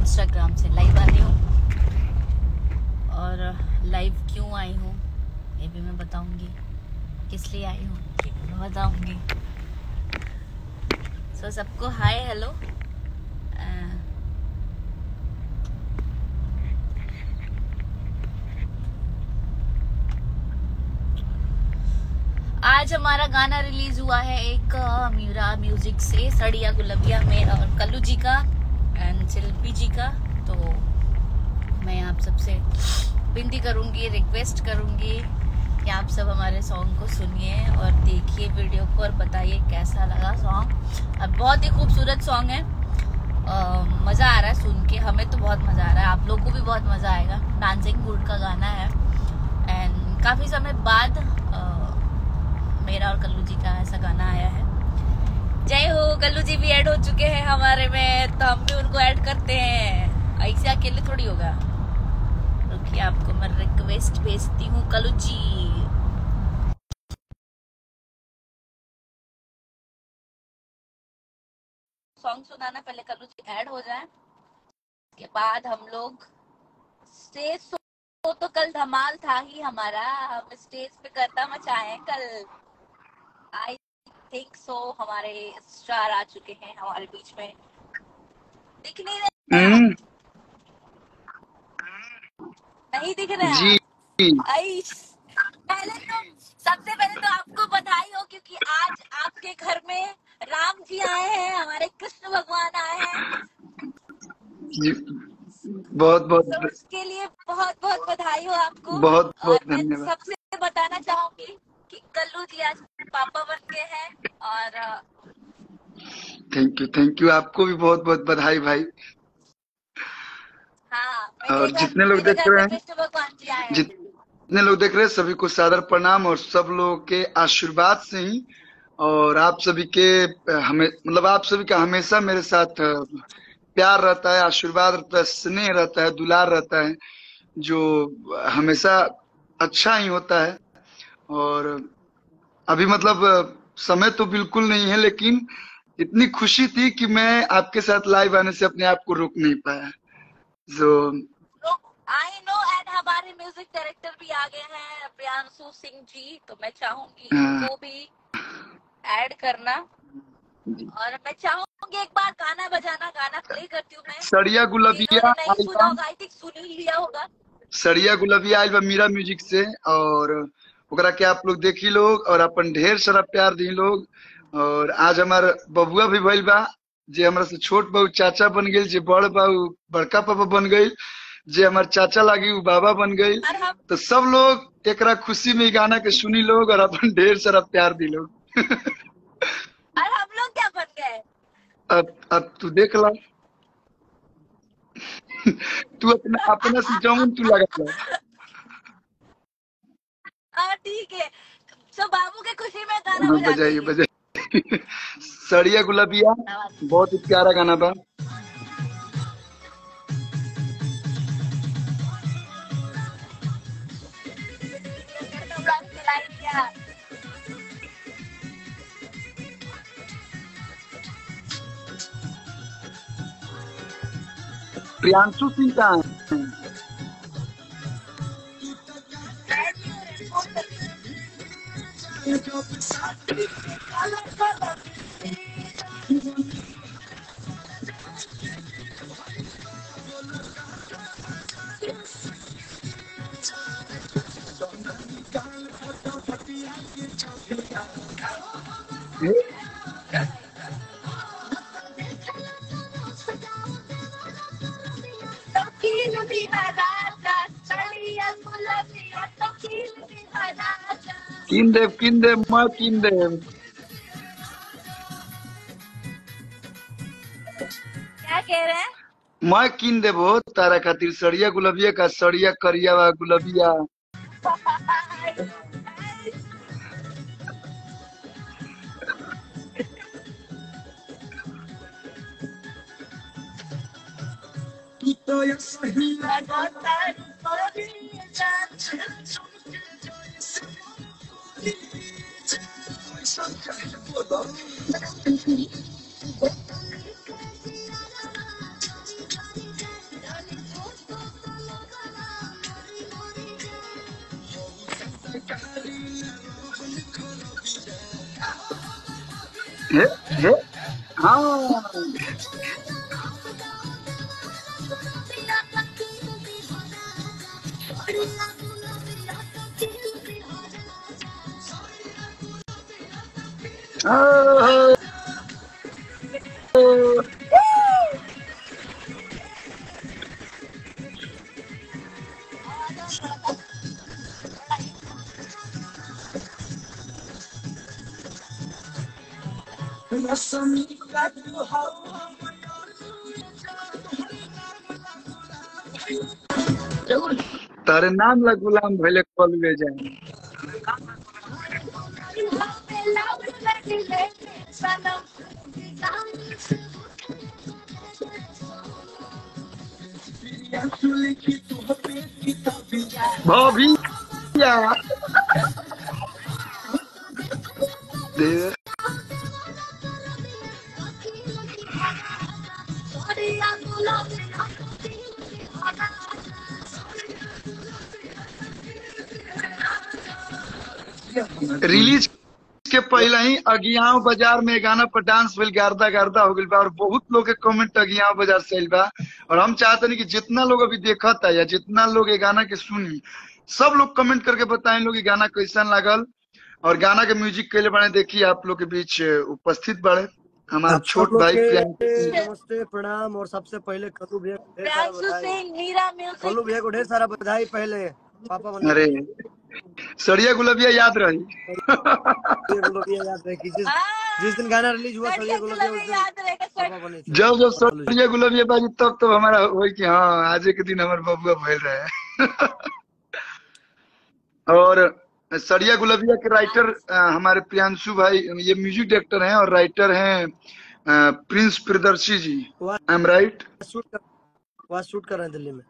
Instagram से live आ रही हूँ, और लाइव क्यों आई हूँ ये भी मैं बताऊंगी, किस लिए आई हूँ ये भी मैं बताऊंगी। सो सबको हाय हेलो। आज हमारा गाना रिलीज हुआ है एक मीरा म्यूजिक से, सड़िया गुलबिया मेरा और कल्लू जी का एंड शिल्पी जी का। तो मैं आप सबसे विनती करूंगी, रिक्वेस्ट करूंगी कि आप सब हमारे सॉन्ग को सुनिए और देखिए वीडियो को और बताइए कैसा लगा सॉन्ग। अब बहुत ही खूबसूरत सॉन्ग है, मज़ा आ रहा है सुन के, हमें तो बहुत मज़ा आ रहा है, आप लोगों को भी बहुत मज़ा आएगा। डांसिंग मूड का गाना है एंड काफ़ी समय बाद मेरा और कल्लू जी का ऐसा गाना आया है। जय हो, कल्लू जी भी ऐड हो चुके हैं हमारे में, तो हम भी उनको ऐड करते हैं, ऐसे अकेले थोड़ी होगा। रुकिए आपको मैं रिक्वेस्ट भेजती हूँ कल्लू जी। सॉन्ग सुनाना, पहले कल्लू जी ऐड हो जाए, उसके बाद हम लोग स्टेज तो कल धमाल था ही हमारा, हम स्टेज पे करता मचाए कल। आई थिंक सो हमारे स्टार आ चुके हैं हमारे बीच में, दिख नहीं रहे हैं आप? नहीं दिख रहे हैं जी। आप? पहले तो सबसे पहले तो आपको बधाई हो, क्योंकि आज आपके घर में राम जी आए हैं, हमारे कृष्ण भगवान आए हैं जी, बहुत बहुत तो उसके लिए बहुत बहुत बधाई हो आपको। बहुत और बहुत मैं धन्यवाद। सबसे बताना चाहूंगी कि कल्लू जी आज पापा बन गए हैं, और थैंक यू, आपको भी बहुत बहुत बधाई भाई। हाँ, और जितने लोग मेरे देख घर रहे में हैं, कृष्ण भगवान जी आए हैं। जितने लोग देख रहे हैं सभी को सादर प्रणाम, और सब लोगों के आशीर्वाद से ही, और आप सभी के हमें मतलब आप सभी का हमेशा मेरे साथ प्यार रहता है, आशीर्वाद रहता है, स्नेह रहता है, दुलार रहता है, जो हमेशा अच्छा ही होता है। और अभी मतलब समय तो बिल्कुल नहीं है, लेकिन इतनी खुशी थी कि मैं आपके साथ लाइव आने से अपने आप को रोक नहीं पाया। आई नो, एंड हमारे म्यूजिक डायरेक्टर भी आ गए हैं, प्रियांशु सिंह जी, तो मैं चाहूंगी इनको भी ऐड करना, और मैं चाहूंगी एक बार गाना बजाना, गाना प्ले करती हूँ मैं, सड़िया गुलबिया जिन्होंने नहीं सुना आइबा, होगा आई थिंक सुन ही लिया होगा। सड़िया गुलबिया आइबा मीरा म्यूजिक से, और ओकरा के आप लोग देखी लोग और अपन ढेर सारा प्यार दी लोग। और आज हमार बबुआ भी भइल बा, जे हमरा से छोट बा चाचा बन गई, जे बड़ बा बड़का पापा बन गई, जे हमार चाचा लागी वो बाबा बन गई। तो सब लोग एकरा खुशी में गाना के सुनी लोग और अपन ढेर सारा प्यार दी लोग। और हम लोग क्या बन गए? अब तू देख ला, तू अपना अपना से जौन तू लगा ला। ठीक है, तो बाबू के खुशी में गाना बजा बजाइए दीजिए। बजाइए। सड़िया गुलाबिया बहुत ही प्यारा गाना बा। प्रियांशु सिंह का किन देव मैं किन देव। क्या कह रहे हैं? मैं किन देव हो तारा खातिर सड़िया गुलबिया का, सड़िया करिया वा गुलबिया। हे हे हाँ ओ, ओ, तारे नाम ला गुलाम भले कलवे जाए। भैया दे रिलीज के पहले ही अगियाव बाजार में गाना पर डांस भेल गर्दा गर्दा हो गइल बा और बहुत लोग के कमेंट अगियाव बाजार से आइल बा। और हम चाहते नहीं कि जितना लोग अभी देखता या जितना लोग ये गाना के सुनी सब लोग कमेंट करके बताएं लोग ये गाना कैसा लागल। और गाना के म्यूजिक के लिए बने देखिए आप लोग के बीच उपस्थित बड़े हमारे आप छोट सब लोग भाई के प्रियंका। नमस्ते प्रणाम। और सबसे पहले कल्लू भैया को ढेर सारा प्रियांशु बधाई। सिंह, मीरा म्यूजिक। कल्लू भैया को ढेर सारा बधाई पहले पापा बनने अरे सड़िया गुलाबिया याद रही। के। गुलाबिया याद रहे कि जिस दिन गाना रिलीज हुआ सड़िया गुलाबिया उस दिन याद रहेगा पापा बने थे। जब जब सड़िया गुलाबिया बाजी तब तो हमारा हो कि हाँ आज के दिन हमारे बबुआ भइल रहे। और सड़िया गुलाबिया के राइटर हमारे प्रियांशु भाई ये म्यूजिक डायरेक्टर हैं और राइटर हैं Prince Priyadarshi ji. I am right. Shoot कर रहे हैं दिल्ली में।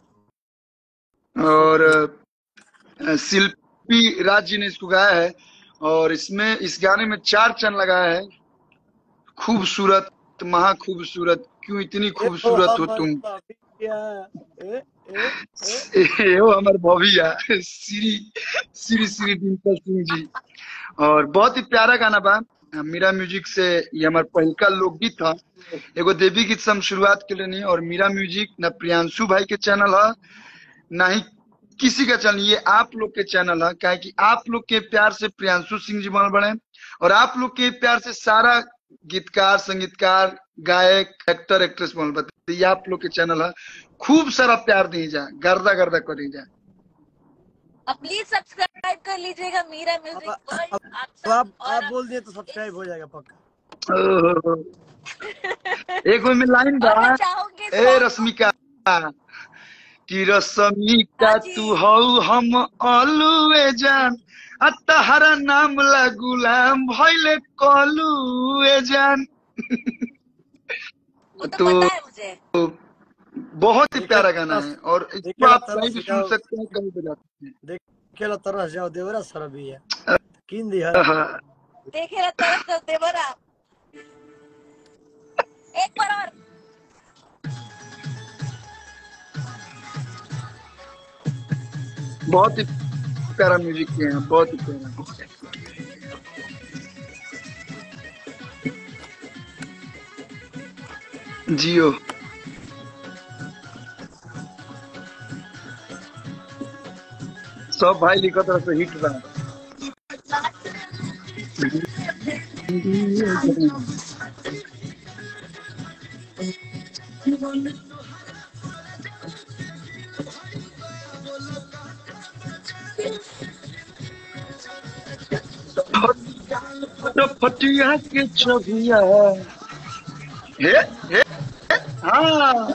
और शिल्पी राज जी ने इसको गाया है और इसमें इस गाने में 4 चन लगाया है। खूबसूरत महा खूबसूरत क्यों इतनी खूबसूरत हो तुम यो हमारे भविया श्री श्री श्री डिम्पल सिंह जी। और बहुत ही प्यारा गाना बा। मीरा म्यूजिक से ये हमारे पहलका लोकगीत था। एगो देवी गीत से हम शुरुआत के लिए नहीं। और मीरा म्यूजिक ना प्रियांशु भाई के चैनल है ना ही किसी का चैनल, ये आप लोग के चैनल है। क्या कि आप लोग के प्यार से प्रियांशु सिंह जी बनल बने और आप लोग के प्यार से सारा गीतकार संगीतकार गायक एक्टर एक्ट्रेस बनल बते। ये आप लोग के चैनल है। खूब सारा प्यार दी जा गर्दा गर्दा करी जा। प्लीज सब्सक्राइब कर लीजिएगा मीरा म्यूजिक को। आप बोल दिए तो सब्सक्राइब हो जाएगा पक्का। एक में लाइन बा ए रश्मिका कि रश्मिका तू हौ हम अलुए जान तहरा नाम ला गुलाम भइले कलुए जान। तो बहुत ही प्यारा गाना है और इसको आप कहीं भी सुन सकते हैं कहीं भी जाते हैं। देखेला तरस जाओ देवरा सरबी है किन दिया देखेला तरस जाओ देवरा। एक बार और बहुत ही प्यारा म्यूजिक किए हैं बहुत ही प्यारा। जियो सब भाई लिखो तरह से हिट बना। फटिया के छबिया हे हे हाँ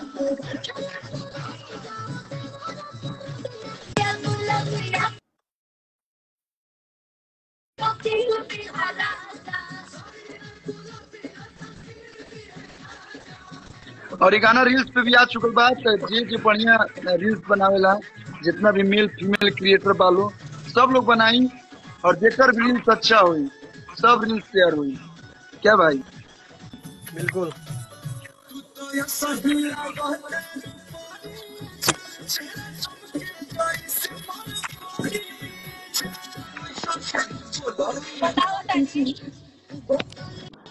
और ये गाना रील्स पे भी आ चुकल बा। जे बढ़िया रील्स बनावेला जितना भी मेल फीमेल क्रिएटर बालो सब लोग बनाई और जेकर भी रील्स अच्छा हुई सब रील्स शेयर हुई। क्या भाई बिल्कुल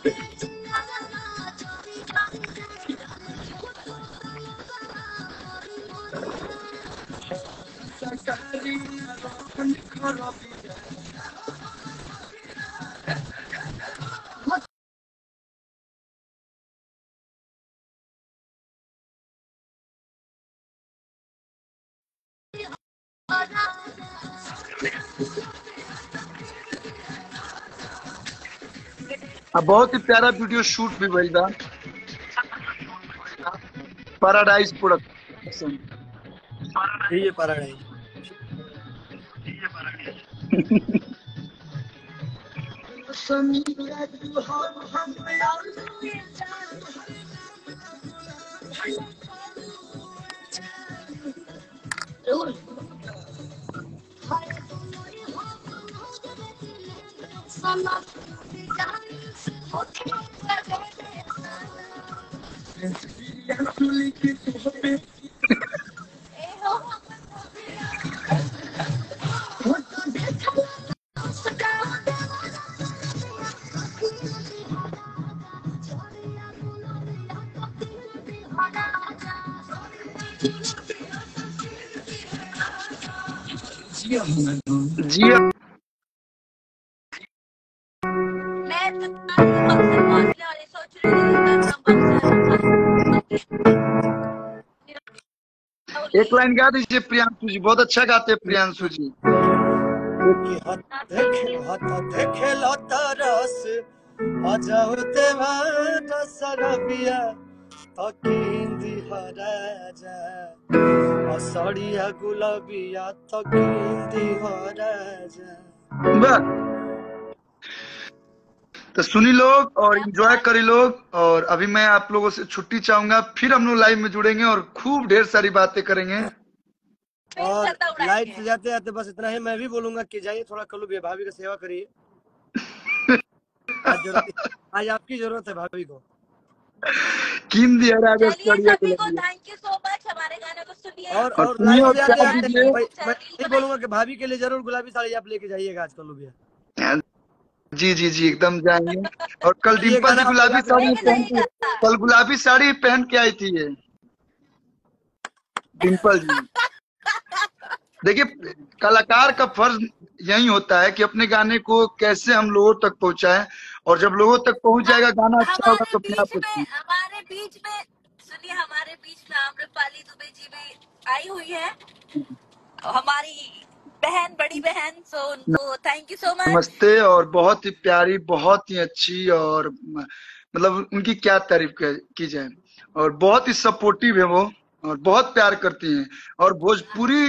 अब बहुत ही प्यारा वीडियो शूट भी भइल बा पैराडाइज प्रोडक्शन। ये पैराडाइज जी मैं तो सोच रही एक लाइन गा दीजिए प्रियांशु जी, बहुत अच्छा गाते हैं प्रियांशु जी। देखे तरस आ जाओ तेरा सरबिया तकिंदी हराजा असड़िया गुलाबिया तकिंदी हराजा। वाह, तो सुनी लोग और एंजॉय करी लोग। और अभी मैं आप लोगों से छुट्टी चाहूंगा, फिर हम लोग लाइव में जुड़ेंगे और खूब ढेर सारी बातें करेंगे। और लाइव से जाते जाते बस इतना ही मैं भी बोलूंगा कि जाइए थोड़ा कल्लू भैया भाभी का सेवा करिए। आज आपकी जरूरत है भाभी को। किंदी हराजा सड़िया सभी को थैंक यू सो मच हमारे गाने को सुनिए। और लाइव से जाते जाते मैं ये बोलूंगा कि भाभी के लिए जरूर गुलाबी साड़ी आप लेके जाइएगा आज कल्लू भैया। जी जी जी एकदम जाएंगे। और कल डिम्पल जी गुलाबी साड़ी पहन के, कल गुलाबी साड़ी पहन के आई थी ये डिम्पल जी। देखिए कलाकार का फर्ज यही होता है कि अपने गाने को कैसे हम लोगों तक पहुंचाएं, और जब लोगों तक पहुंच जाएगा गाना अच्छा होगा तो अपने आप हमारे बीच में सुनिए, हमारे बीच में आम्रपाली दुबे जी भी आई हुई है, हमारी बहन, बड़ी बहन। सो उनको थैंक यू सो मच। नमस्ते। और बहुत ही प्यारी, बहुत ही अच्छी, और मतलब उनकी क्या तारीफ की जाए। और बहुत ही सपोर्टिव है वो, और बहुत प्यार करती हैं। और भोजपुरी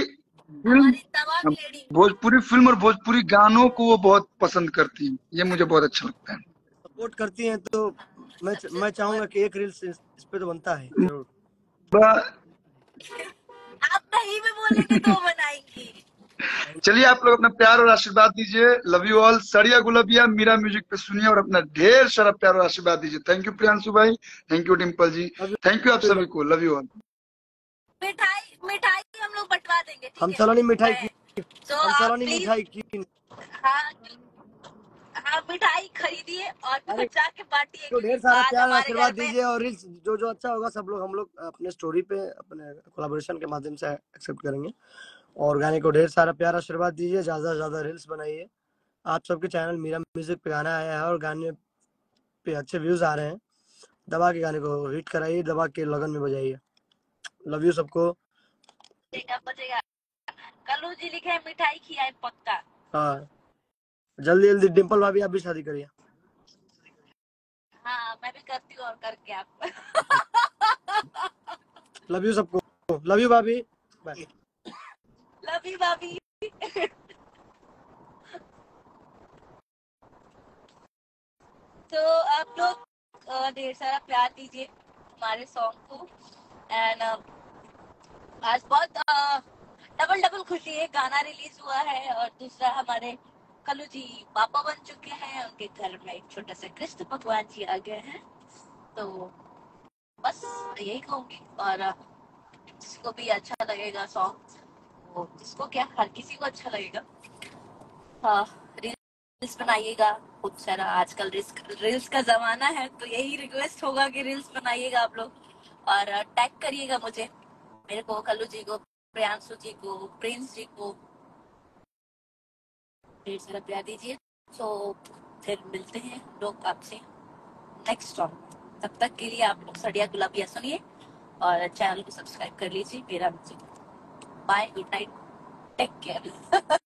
फिल्म और भोजपुरी गानों को वो बहुत पसंद करती हैं। ये मुझे बहुत अच्छा लगता है। सपोर्ट करती हैं तो मैं चाहूंगा कि एक रील्स इस पे तो बनता है जरूर। आप नहीं भी बोलेंगे तो बनाएंगे। चलिए आप लोग अपना प्यार और आशीर्वाद दीजिए। Love you all. सड़िया गुलबिया मीरा म्यूजिक पे सुनिए और अपना ढेर सारा प्यार और आशीर्वाद दीजिए। थैंक यू प्रियांशु भाई, thank you Dimple ji, thank you आप सभी को। Love you all. मिठाई हम लोग बंटवा देंगे, हम सलोनी मिठाई की, हम सलोनी मिठाई की। हाँ मिठाई खरीदिए और जाके बांटिए। तो ढेर सारा प्यार आशीर्वाद दीजिए। और रील्स जो जो अच्छा होगा सब लोग हम लोग अपने स्टोरी पे अपने कोलैबोरेशन के माध्यम से एक्सेप्ट करेंगे। और गाने को ढेर सारा प्यार आशीर्वाद दीजिए, ज्यादा से ज्यादा रील्स बनाइए। आप सबके चैनल मीरा म्यूजिक पे गाना आया है और गाने पे अच्छे व्यूज आ रहे हैं। दबा के गाने को हिट कराइए, दबा के लगन में बजाइए। लव यू सबको। बजेगा। कल्लू जी लिखे है मिठाई खिलाए पक्का। हाँ जल्दी जल्दी डिम्पल भाभी आप भी शादी करिए। हाँ मैं भी करती हूँ और करके आप। लव यू सबको। लव यू भाभी। बाय। लव यू भाभी। तो आप लोग ढेर सारा प्यार दीजिए हमारे सॉन्ग को। एंड आज बहुत डबल खुशी है, गाना रिलीज हुआ है और दूसरा हमारे कल्लू जी पापा बन चुके हैं, उनके घर में एक छोटा सा कृष्ण भगवान जी आ गए हैं। तो बस यही कहूंगी। और जिसको भी अच्छा लगेगा सॉन्ग, वो जिसको क्या, हर किसी को अच्छा लगेगा। हाँ रील्स बनाइएगा खूब सारा। आजकल रील्स का जमाना है, तो यही रिक्वेस्ट होगा कि रील्स बनाइएगा आप लोग, और टैग करिएगा मुझे, मेरे को, कल्लू जी को, प्रियांशु जी को, प्रिंस जी को, ढेर सारा प्यार दीजिए। तो फिर मिलते हैं हम लोग आपसे नेक्स्ट सॉन्ग। तब तक के लिए आप लोग सड़िया गुलाबिया सुनिए और चैनल को सब्सक्राइब कर लीजिए मेरा। Bye, good night, take care.